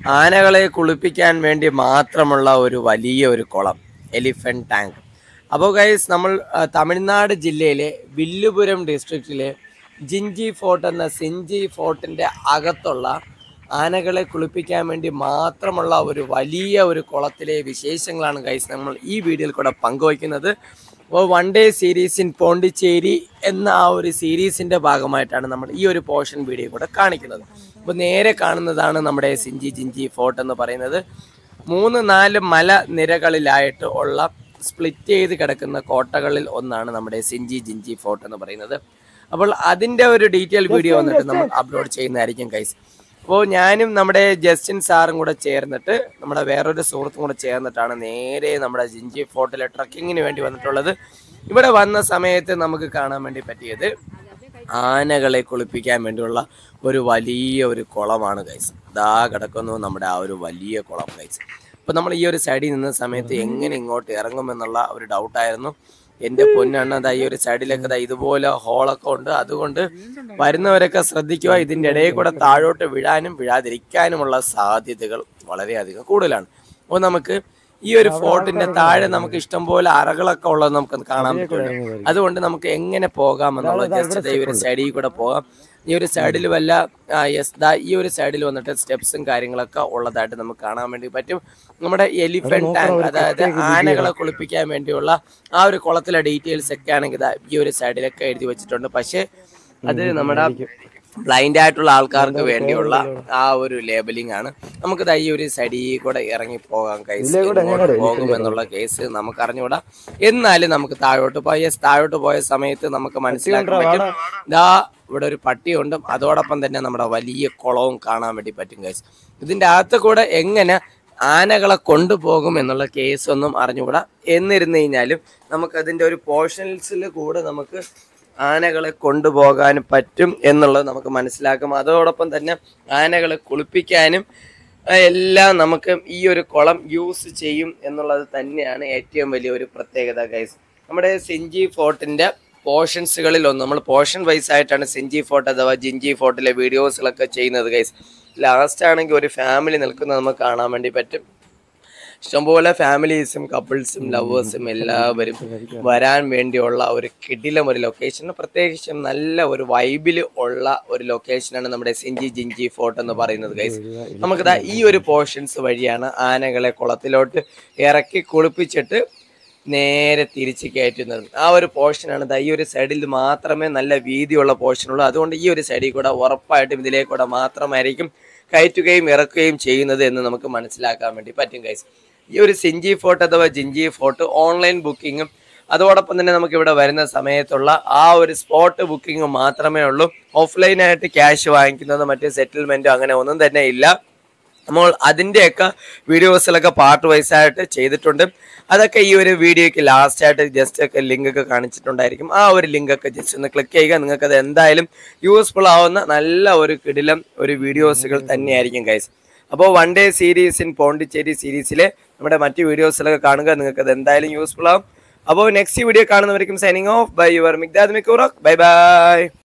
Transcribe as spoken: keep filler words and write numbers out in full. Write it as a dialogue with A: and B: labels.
A: ആനകളെ കുളിപ്പിക്കാൻ വേണ്ടി മാത്രമുള്ള ഒരു വലിയ ഒരു കുളം, എലിഫന്റ് ടാങ്ക്. അപ്പോൾ ഗൈസ്, നമ്മൾ തമിഴ്നാട് ജില്ലയിലെ വില്ലുപുരം ഡിസ്ട്രിക്റ്റിലെ ജിഞ്ചി ഫോർട്ട് എന്ന സിഞ്ചി ഫോർട്ടിൻ്റെ അകത്തുള്ള ആനകളെ കുളിപ്പിക്കാൻ വേണ്ടി മാത്രമുള്ള ഒരു വലിയ ഒരു കുളത്തിലെ വിശേഷങ്ങളാണ് ഗൈസ് നമ്മൾ ഈ വീഡിയോയിൽ കൂടെ പങ്കുവയ്ക്കുന്നത്. അപ്പോൾ one day series in Pondicherry എന്ന ആ ഒരു സീരീസിൻ്റെ ഭാഗമായിട്ടാണ് നമ്മൾ ഈ ഒരു പോർഷൻ വീഡിയോ കൂടെ കാണിക്കുന്നത്. അപ്പോൾ നേരെ കാണുന്നതാണ് നമ്മുടെ സിഞ്ചി ജിഞ്ചി ഫോർട്ട് എന്ന് പറയുന്നത്. മൂന്ന് നാല് മല നിരകളിലായിട്ട് ഉള്ള സ്പ്ലിറ്റ് ചെയ്ത് കിടക്കുന്ന കോട്ടകളിൽ ഒന്നാണ് നമ്മുടെ സിഞ്ചി ജിഞ്ചി ഫോർട്ട് എന്ന് പറയുന്നത്. അപ്പോൾ അതിൻ്റെ ഒരു ഡീറ്റെയിൽ വീഡിയോ വന്നിട്ട് നമ്മൾ അപ്ലോഡ് ചെയ്യുന്നതായിരിക്കും ഗൈസ്. അപ്പോൾ ഞാനും നമ്മുടെ ജസ്റ്റിൻ സാറും കൂടെ ചേർന്നിട്ട്, നമ്മുടെ വേറൊരു സുഹൃത്തും കൂടെ ചേർന്നിട്ടാണ് നേരെ നമ്മുടെ ജിഞ്ചി ഫോർട്ടിലെ ട്രക്കിങ്ങിന് വേണ്ടി വന്നിട്ടുള്ളത്. ഇവിടെ വന്ന സമയത്ത് നമുക്ക് കാണാൻ വേണ്ടി പറ്റിയത് ആനകളെ കുളിപ്പിക്കാൻ വേണ്ടിയുള്ള ഒരു വലിയ ഒരു കുളമാണ് ഗൈസ്. ഇതാ കിടക്കുന്നു നമ്മുടെ ആ ഒരു വലിയ കുളം ഗൈസ്. അപ്പോൾ നമ്മൾ ഈ ഒരു സൈഡിൽ നിന്ന സമയത്ത് എങ്ങനെ ഇങ്ങോട്ട് ഇറങ്ങുമെന്നുള്ള ഒരു ഡൗട്ടായിരുന്നു. എൻ്റെ പൊന്നാണ്, അതാ ഈ ഒരു സൈഡിലൊക്കെ ഇതുപോലെ ഹോളൊക്കെ ഉണ്ട്. അതുകൊണ്ട് വരുന്നവരൊക്കെ ശ്രദ്ധിക്കുക, ഇതിൻ്റെ ഇടയിൽ കൂടെ താഴോട്ട് വീഴാനും വീഴാതിരിക്കാനുമുള്ള സാധ്യതകൾ വളരെയധികം കൂടുതലാണ്. അപ്പോൾ നമുക്ക് ഈ ഒരു ഫോർട്ടിന്റെ താഴെ നമുക്ക് ഇഷ്ടംപോലെ അറകളൊക്കെ ഉള്ളത് നമുക്ക് കാണാൻ പറ്റും. അതുകൊണ്ട് നമുക്ക് എങ്ങനെ പോകാമെന്നുള്ളത് ജസ്റ്റ് ഈ ഒരു സൈഡിൽ കൂടെ പോകാം. ഈ ഒരു സൈഡിൽ വല്ല യെസ് ദാ ഈ ഒരു സൈഡിൽ വന്നിട്ട് സ്റ്റെപ്സും കാര്യങ്ങളൊക്കെ ഉള്ളതായിട്ട് നമുക്ക് കാണാൻ വേണ്ടി പറ്റും. നമ്മുടെ എലിഫന്റ് ടാങ്ക്, അതായത് ആനകളെ കുളിപ്പിക്കാൻ വേണ്ടിയുള്ള ആ ഒരു കുളത്തിലെ ഡീറ്റെയിൽസ് ഒക്കെ ആണെങ്കിൽ ഈ ഒരു സൈഡിലൊക്കെ എഴുതി വെച്ചിട്ടുണ്ട്. പക്ഷേ അത് നമ്മുടെ ബ്ലൈൻഡ് ആയിട്ടുള്ള ആൾക്കാർക്ക് വേണ്ടിയുള്ള ആ ഒരു ലേബലിംഗ് ആണ്. നമുക്ക് ഈ ഒരു സൈഡിൽ കൂടെ ഇറങ്ങി പോകാം കേസ്, പോകുമെന്നുള്ള കേസ് നമുക്ക് അറിഞ്ഞുകൂടാ. എന്നാലും നമുക്ക് താഴോട്ട് പോയ താഴോട്ട് പോയ സമയത്ത് നമുക്ക് മനസ്സിലാക്കാൻ പറ്റും, ഇതാ ഇവിടെ ഒരു പട്ടിയുണ്ട്, അതോടൊപ്പം തന്നെ നമ്മുടെ വലിയ കുളവും കാണാൻ വേണ്ടി പറ്റും കേസ്. ഇതിൻ്റെ അകത്ത് കൂടെ എങ്ങനെ ആനകളെ കൊണ്ടുപോകും എന്നുള്ള കേസൊന്നും അറിഞ്ഞുകൂടാ. എന്നിരുന്നു കഴിഞ്ഞാലും നമുക്കതിൻ്റെ ഒരു പോർഷൻസിൽ കൂടെ നമുക്ക് ആനകളെ കൊണ്ടുപോകാനും പറ്റും എന്നുള്ളത് നമുക്ക് മനസ്സിലാക്കും. അതോടൊപ്പം തന്നെ ആനകളെ കുളിപ്പിക്കാനും എല്ലാം നമുക്ക് ഈ ഒരു കുളം യൂസ് ചെയ്യും എന്നുള്ളത് തന്നെയാണ് ഏറ്റവും വലിയ ഒരു പ്രത്യേകത ഗൈസ്. നമ്മുടെ സിഞ്ചി ഫോർട്ടിൻ്റെ പോർഷൻസുകളിൽ ഒന്ന്, നമ്മൾ പോർഷൻ വൈസ് ആയിട്ടാണ് സിഞ്ചി ഫോർട്ട് അഥവാ ജിഞ്ചി ഫോർട്ടിലെ വീഡിയോസിലൊക്കെ ചെയ്യുന്നത് ഗൈസ്. ലാസ്റ്റ് ആണെങ്കിൽ ഒരു ഫാമിലി നിൽക്കുന്നത് നമുക്ക് കാണാൻ വേണ്ടി പറ്റും. ഇഷ്ടംപോലെ ഫാമിലീസും കപ്പിൾസും ലവേഴ്സും എല്ലാവരും വരാൻ വേണ്ടിയുള്ള ഒരു കിടിലം ഒരു ലൊക്കേഷൻ, പ്രത്യേകിച്ചും നല്ല ഒരു വൈബിൽ ഉള്ള ഒരു ലൊക്കേഷനാണ് നമ്മുടെ സിഞ്ചി ജിഞ്ചി ഫോർട്ട് എന്ന് പറയുന്നത് ഗൈസ്. നമുക്കിതാ ഈ ഒരു പോർഷൻസ് വഴിയാണ് ആനകളെ കുളത്തിലോട്ട് ഇറക്കി കുളിപ്പിച്ചിട്ട് നേരെ തിരിച്ച് കയറ്റുന്നത്. ആ ഒരു പോർഷനാണ് ഈ ഒരു സൈഡിൽ മാത്രമേ നല്ല വീതിയുള്ള പോർഷനുള്ളൂ. അതുകൊണ്ട് ഈ ഒരു സൈഡിൽ കൂടെ ഉറപ്പായിട്ടും ഇതിലേക്ക് കൂടെ മാത്രമായിരിക്കും കയറ്റുകയും ഇറക്കുകയും ചെയ്യുന്നത് എന്ന് നമുക്ക് മനസ്സിലാക്കാൻ വേണ്ടി പറ്റും ഗൈസ്. ഈ ഒരു സിഞ്ചി ഫോർട്ട് അഥവാ ജിഞ്ചി ഫോർട്ട് ഓൺലൈൻ ബുക്കിങ്ങും അതോടൊപ്പം തന്നെ നമുക്ക് ഇവിടെ വരുന്ന സമയത്തുള്ള ആ ഒരു സ്പോട്ട് ബുക്കിങ്ങും മാത്രമേ ഉള്ളൂ. ഓഫ്ലൈനായിട്ട് ക്യാഷ് വാങ്ങിക്കുന്നത് മറ്റ് സെറ്റിൽമെൻറ്റോ അങ്ങനെ ഒന്നും തന്നെ ഇല്ല. നമ്മൾ അതിൻ്റെയൊക്കെ വീഡിയോസിലൊക്കെ പാർട്ട് വൈസ് ആയിട്ട് ചെയ്തിട്ടുണ്ട്. അതൊക്കെ ഈ ഒരു വീഡിയോയ്ക്ക് ലാസ്റ്റ് ആയിട്ട് ജസ്റ്റ് ഒക്കെ ലിങ്ക് ഒക്കെ കാണിച്ചിട്ടുണ്ടായിരിക്കും. ആ ഒരു ലിങ്ക് ഒക്കെ ജസ്റ്റ് ഒന്ന് ക്ലിക്ക് ചെയ്യുക. നിങ്ങൾക്കത് എന്തായാലും യൂസ്ഫുൾ ആവുന്ന നല്ല ഒരു കിടിലം ഒരു വീഡിയോസുകൾ തന്നെയായിരിക്കും ഗൈസ്. അപ്പോൾ one day series in Pondicherry സീരീസിലെ നമ്മുടെ മറ്റ് വീഡിയോസിലൊക്കെ കാണുക, നിങ്ങൾക്കത് എന്തായാലും യൂസ്ഫുൾ ആവും. അപ്പോൾ നെക്സ്റ്റ് വീഡിയോ കാണുന്നവർക്കും signing off by your Migdad മിക്കൂറോക്ക്. Bye by.